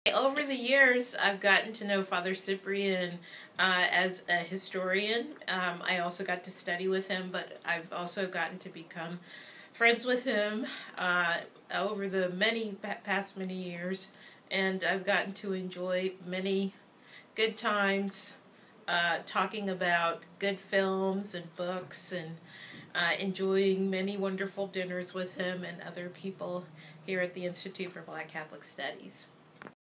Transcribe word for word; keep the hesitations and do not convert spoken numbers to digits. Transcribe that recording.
Over the years, I've gotten to know Father Cyprian uh, as a historian. Um, I also got to study with him, but I've also gotten to become friends with him uh, over the many past many years, and I've gotten to enjoy many good times uh, talking about good films and books, and uh, enjoying many wonderful dinners with him and other people here at the Institute for Black Catholic Studies.